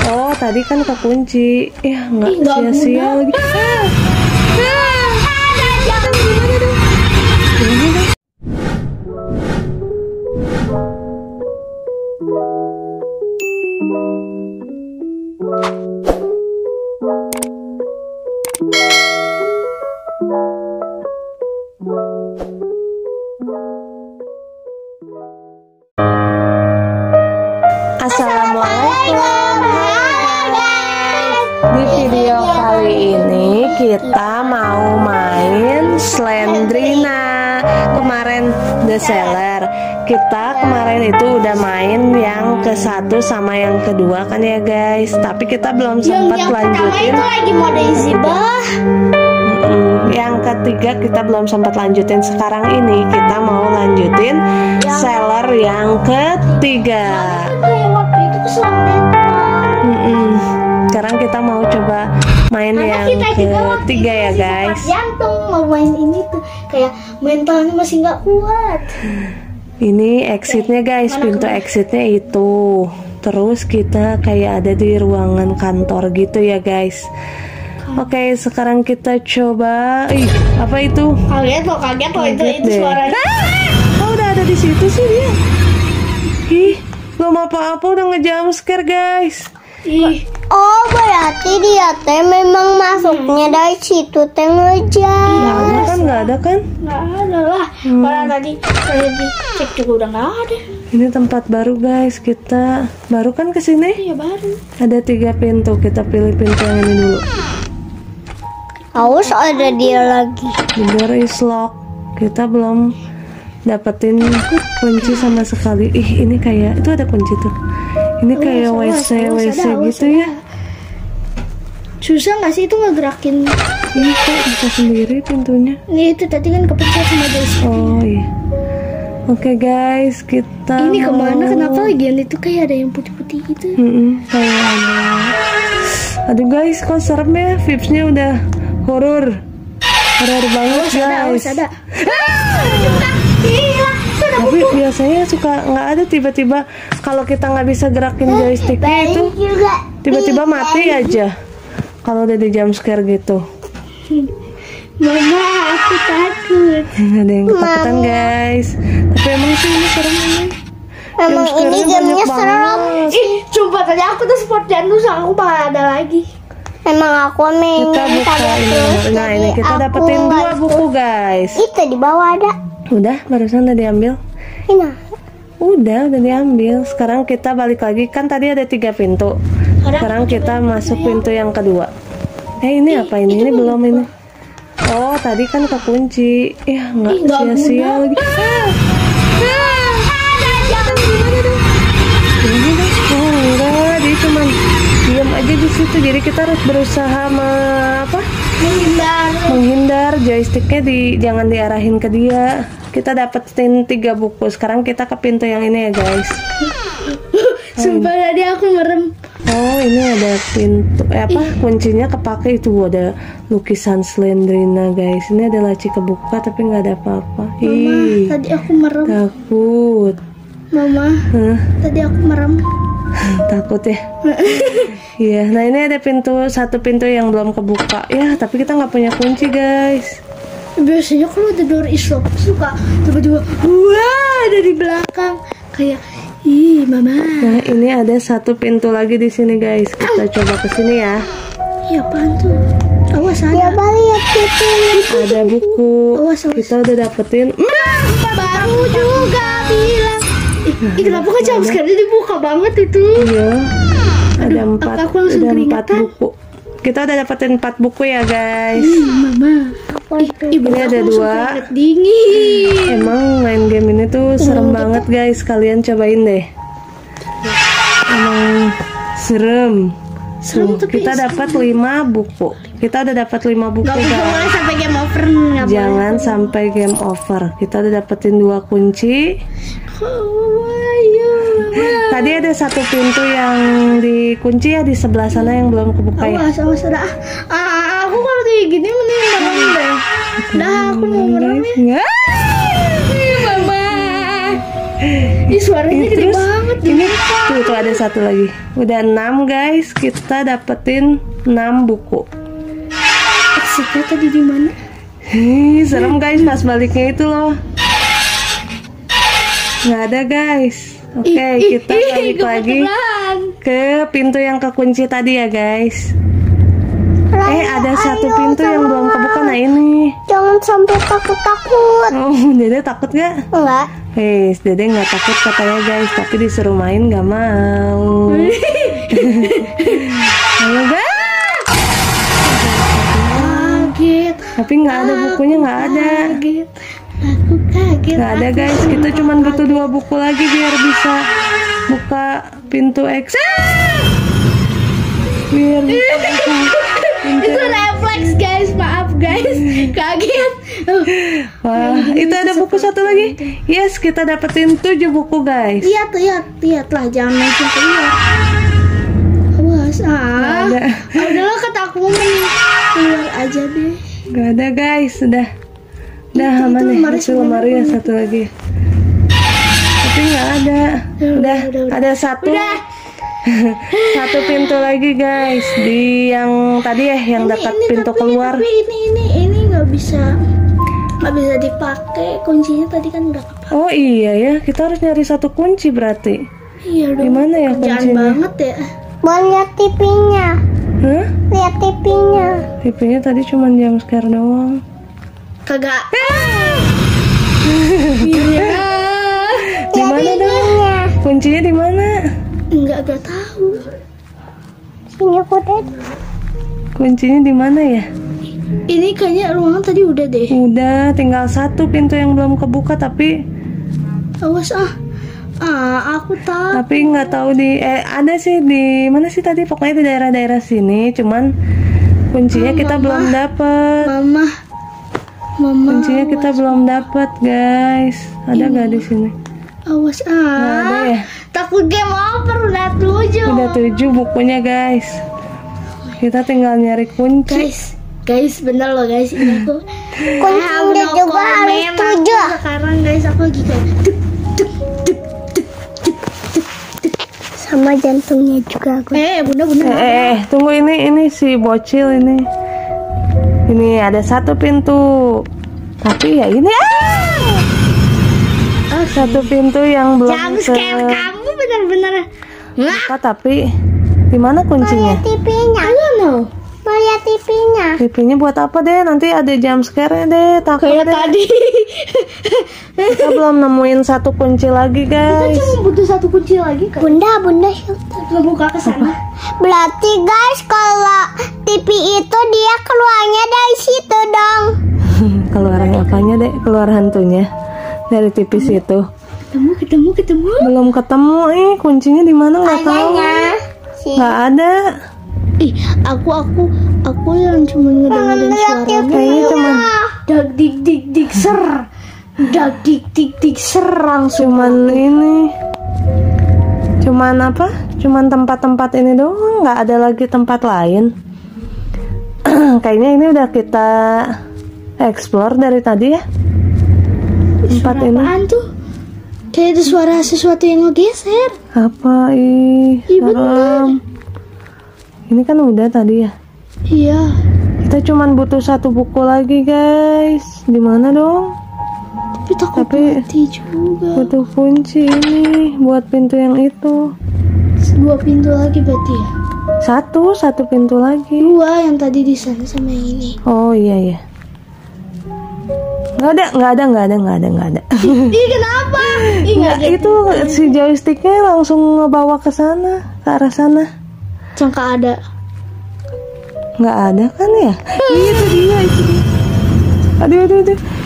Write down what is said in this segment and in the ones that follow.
Oh, tadi kan kekunci. Ya, nggak sia-sia lagi. Assalamualaikum. Di video kali ini kita mau main Slendrina. Kemarin The Seller. Kita kemarin itu udah main yang ke-1 sama yang kedua kan ya guys. Tapi kita belum sempat lanjutin. Itu lagi mode Zibah. Yang ketiga kita belum sempat lanjutin. Sekarang ini kita mau lanjutin Seller yang ketiga. Waktu itu Sekarang kita mau coba main yang ketiga ya guys. Jantung mau main ini tuh kayak mentalnya masih nggak kuat. Ini exitnya guys, pintu exitnya itu. Terus kita kayak ada di ruangan kantor gitu ya guys. Oke, sekarang kita coba. Ih, apa itu? Kaget loh itu suaranya. Oh, udah ada di situ sih dia. Ih, belum apa-apa udah ngejump scare guys. Oh, berarti dia teh memang masuknya dari situ teh ngejar. Nggak ada kan? Nggak ada lah. Orang tadi cek juga udah nggak ada. Ini tempat baru guys. Kita baru kan kesini? Iya baru. Ada 3 pintu. Kita pilih pintu yang ini dulu. Awas ada dia lagi. The door is lock. Kita belum dapetin kunci sama sekali. Ih, ini kayak itu ada kunci tuh. Ini kayak WC gitu ya. Susah nggak sih itu ngegerakin? Ini kok bisa sendiri pintunya. Ini itu tadi kan kepencet sama guys. Oh iya. Oke guys, kita Ini kemana? Kenapa lagian itu kayak ada yang putih-putih gitu? Kayak ada. Aduh guys, kok serem ya? Vibes-nya udah horor banget guys. Ada. Tapi biasanya suka nggak ada, tiba-tiba kalau kita nggak bisa gerakin joysticknya itu tiba-tiba mati aja kalau udah di jump scare gitu. Mama, aku takut. Ada yang ketakutan guys. Tapi emang sih ini serem ini. Emang ini gamenya serem. Ih, coba tadi aku tuh sport jantung aku malah ada lagi. Emang aku main kita buka ini. Nah ini kita dapetin 2 buku guys. Itu di bawah ada. Udah, barusan udah diambil. Ini. Udah diambil. Sekarang kita balik lagi. Kan tadi ada 3 pintu. Sekarang kita masuk pintu yang kedua. Ini apa ini? Ini belum ini. Oh, tadi kan kekunci. Ya, nggak sia-sia lagi. Enggak, dia cuma diam aja di situ. Jadi kita harus berusaha menghindar. Joysticknya jangan diarahin ke dia. Kita dapetin 3 buku. Sekarang kita ke pintu yang ini ya guys. Sumpah tadi aku merem. Oh, ini ada pintu kuncinya kepake itu, ada lukisan Slendrina guys. Ini ada laci kebuka tapi nggak ada apa-apa. Mama, tadi aku merem. Takut. Mama, tadi aku merem. Takut ya. Iya, nah ini ada satu pintu yang belum kebuka ya, tapi kita nggak punya kunci guys. Biasanya kalau ada door is lock suka tiba-tiba wah ada di belakang kayak ih mama. Nah ini ada 1 pintu lagi di sini guys. Kita coba ke sini ya. Iya apaan tuh? Awas ada. Ada buku. Awas. Kita udah dapetin. Baru juga bilang. Kenapa kok jam sekali dibuka banget itu? Iya. Ada 4 keringetan. buku. Kita udah dapetin 4 buku ya guys. Mama. Ini ada 2. Dingin. Emang main game ini tuh serem banget guys. Kalian cobain deh. Emang serem. Kita dapat 5 buku. Kita udah dapat 5 buku guys. Jangan sampai game over. Jangan sampai game over. Kita udah dapetin 2 kunci. Tadi ada 1 pintu yang dikunci ya di sebelah sana yang belum kebuka ya. Awas ada. Aku kalau kayak gini mending merem deh. Dah aku mau merem ya. Mama. Ini suaranya gede Terus banget. ini tuh ada satu lagi. Udah 6 guys. Kita dapetin 6 buku. Exitnya tadi di mana? Serem guys pas baliknya itu loh. Nggak ada guys. Oke, kita balik lagi ke pintu yang kekunci tadi ya guys. Ada satu pintu yang belum kebuka. Nah ini. Jangan sampai takut-takut. Oh, Dede takut gak? Enggak. Dede nggak takut katanya guys, tapi disuruh main nggak mau. Ayo guys. Kaget. Tapi nggak ada bukunya, nggak ada. Aku kaget. Nggak ada guys, kita cuma butuh 2 buku lagi biar bisa buka pintu exit. Biar bisa buka pintu. Itu refleks guys, maaf guys, kaget. Wah, itu ada buku satu lagi. Yes, kita dapetin 7 buku guys. Lihat lah, jangan main ke lihat. Awas, udahlah kata aku mau keluar aja deh. Gak ada guys, udah aman nih. Itu lemari ya satu lagi. Tapi nggak ada. Udah ada satu. Satu pintu lagi guys di yang tadi ya, yang dekat pintu keluar. Tapi ini nggak bisa dipakai, kuncinya tadi kan udah kepake. Oh iya ya, kita harus nyari satu kunci berarti. Iya dong. Gimana ya kuncinya? Banget ya. Mau lihat TV-nya. Hah? Lihat TV-nya. TV-nya tadi cuma jam scare doang. Kagak. Di mana dong? Kuncinya di mana? Enggak tahu. Sini aku deh. Kuncinya di mana ya? Ini kayaknya ruangan tadi udah deh. Udah, tinggal satu pintu yang belum kebuka tapi awas aku tahu. Tapi nggak tahu ada sih di mana sih tadi, pokoknya di daerah-daerah sini, cuman kuncinya kita belum dapet. Mama. Kuncinya kita belum dapet guys. Ada nggak di sini? Awas Nggak ada ya? Takut game over, udah 7. Udah 7 bukunya guys. Kita tinggal nyari kunci. Guys, bener loh guys, ini aku kuncinya juga harus 7. Sekarang guys aku lagi kayak sama jantungnya juga aku. Bunda. Tunggu, ini si bocil ini. Ini ada satu pintu. Tapi ya ini satu pintu yang belum kamu bener-bener. Tapi di mana kuncinya? TV-nya. Mau lihat TV-nya. TV-nya buat apa deh? Nanti ada jump scare-nya deh. Takut kayak deh. Tadi. Kita belum nemuin satu kunci lagi guys. Kita cuma butuh satu kunci lagi kan? Bunda shelter. Buka ke sana. Berarti guys, kalau TV itu dia keluarnya dari situ dong. Keluaran apanya deh? Keluar hantunya dari TV situ. Ketemu. Belum ketemu. Kuncinya di mana nggak tahu. Nggak ada. Aku yang cuma ngedengerin suara. Kayaknya cuma dag dik ser. Dag dik ser langsung. Cuman apa? Cuman tempat-tempat ini doang, nggak ada lagi tempat lain. Kayaknya ini udah kita explore dari tadi ya. Tempat ini. Apaan tuh? Kayak ada suara sesuatu yang ngegeser. Apa serem. Ini kan udah tadi ya. Iya. Kita cuman butuh satu buku lagi guys. Di mana dong? Tapi mati juga. Butuh kunci ini buat pintu yang itu. 2 pintu lagi berarti ya? Satu pintu lagi. 2 yang tadi di sana sama yang ini. Oh iya. Nggak ada. Ih, kenapa? Itu si joysticknya langsung ngebawa ke sana, ke arah sana. Sangka ada. Nggak ada kan ya? Itu dia. Aduh.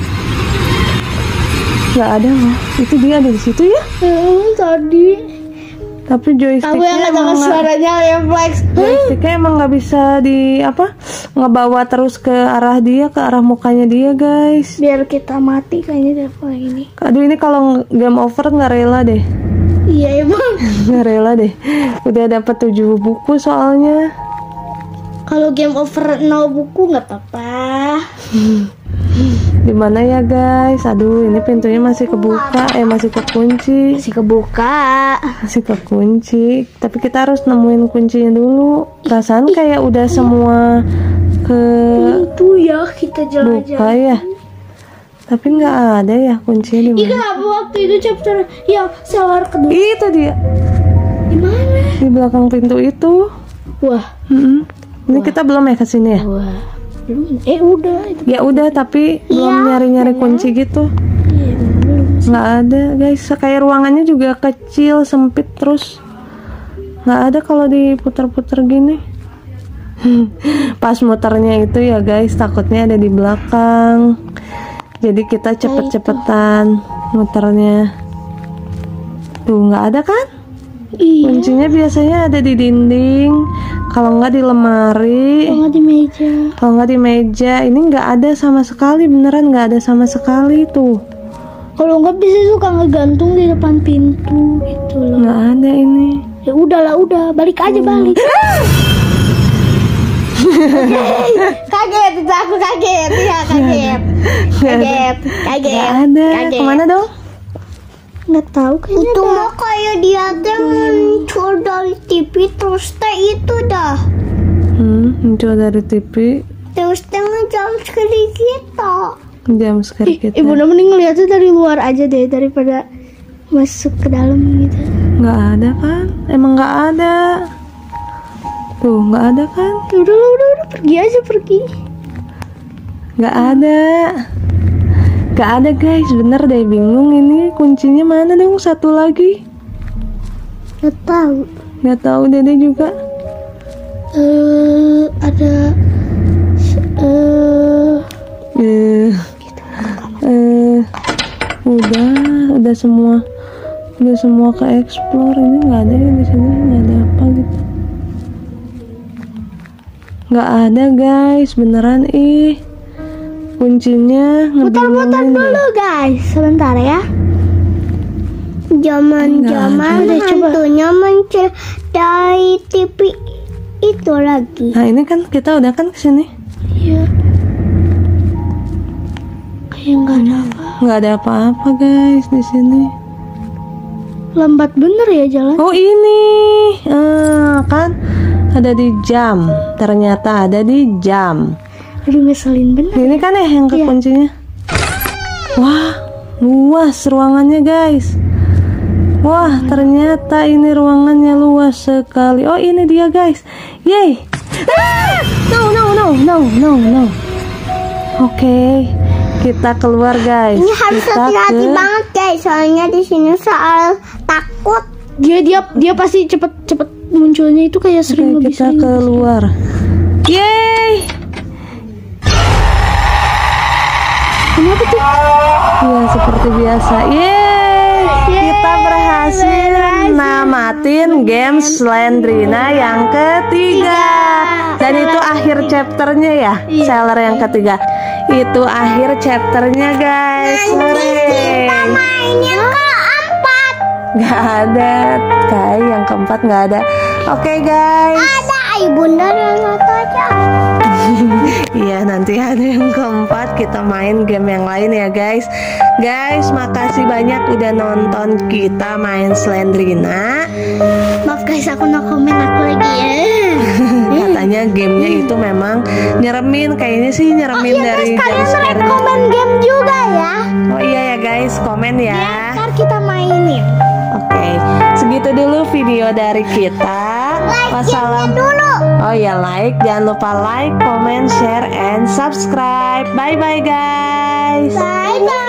Nggak ada mah. Itu dia ada di situ ya? Tadi. Tapi joysticknya aku yang ngedengar suaranya refleks. Joysticknya emang nggak bisa ngebawa terus ke arah dia, ke arah mukanya dia guys. Biar kita mati kayaknya deh ini. Aduh, ini kalau game over nggak rela deh. Iya emang. Nggak rela deh. Udah dapat 7 buku soalnya. Kalau game over 0 buku nggak apa-apa. Di mana ya guys? Aduh, ini pintunya masih kebuka, masih kekunci. Masih kebuka. Masih kekunci. Tapi kita harus nemuin kuncinya dulu. Perasaan kayak udah semua Itu ya kita buka jalan-jalan. ya. Tapi nggak ada ya kuncinya di Iya, mana? waktu itu chapter yang seller kedua. Itu dia. Di mana? Di belakang pintu itu. Wah, Ini kita belum ya kesini ya? wah. Belum. Udah itu. Ya udah, tapi belum nyari-nyari kunci gitu. Iya, belum. Nggak ada guys, kayak ruangannya juga kecil, sempit terus. Nggak ada kalau diputar-putar gini. Pas muternya itu ya guys, takutnya ada di belakang. Jadi kita cepet-cepetan muternya. Tuh nggak ada kan? Iya. Kuncinya biasanya ada di dinding, kalau nggak di lemari, Kalau di meja. kalau nggak di meja. Ini nggak ada sama sekali, beneran nggak ada sama sekali tuh. Kalau nggak bisa suka ngegantung di depan pintu gitu loh. Nggak ada ini. Ya udahlah, udah balik aja balik. Kaget itu, aku kaget ya, kaget. Nggak ada. Kemana dong? Nggak tahu kayaknya. Itu mah kayak dia tuh muncul dari TV terus itu dah. Muncul dari TV. Terus jam sekali kita. Jam sekarang kita. Ibu mending ngeliatnya dari luar aja deh daripada masuk ke dalam gitu. Nggak ada kan? Emang nggak ada. Tuh nggak ada kan? Udah pergi aja pergi. Nggak ada. Nggak ada guys, bener deh, bingung ini kuncinya mana dong, satu lagi. Nggak tahu. Nggak tahu Dede juga. Ada udah semua ke explore. Ini nggak ada ya di sini, nggak ada apa gitu. Nggak ada guys, beneran kuncinya putar-putar dulu guys, sebentar ya. Zaman hantunya muncul dari TV itu lagi. Nah ini kan kita udah kan kesini. Iya. Kayak nggak ada apa. Nggak ada apa-apa guys di sini. Lambat bener ya jalan. Oh ini, kan ada di jam. Ternyata ada di jam. Aduh ngeselin bener. Ini kan ya yang Iya. kekuncinya. Wah, luas ruangannya guys. Wah, ternyata ini ruangannya luas sekali. Oh ini dia guys. Yay. No. Oke, kita keluar guys. Ini harus Kita hati-hati banget guys, soalnya di sini soal takut. Dia pasti cepet munculnya itu kayak sering Oke, lebih kita sering. keluar. Yeay. Kenapa tuh? Ya seperti biasa. Yeay, kita berhasil namatin game Slendrina yang ketiga. Dan itu akhir chapternya ya, seller yang ketiga. Itu akhir chapternya guys. Kita main yang keempat. Gak ada, kayak yang keempat nggak ada. Oke guys. Ada ibunda dan aja. Iya nanti ada yang keempat, kita main game yang lain ya guys. Guys makasih banyak udah nonton kita main Slendrina. Maaf guys, aku no komen aku lagi ya. Katanya gamenya itu memang nyeremin, kayaknya sih nyeremin dari Kalian jam komen game juga ya. Oh iya ya guys, komen ya. Ntar kita mainin. Oke, segitu dulu video dari kita. Wassalam. Dulu. Oh ya, like, jangan lupa like, comment, share, and subscribe. Bye bye guys. Bye bye.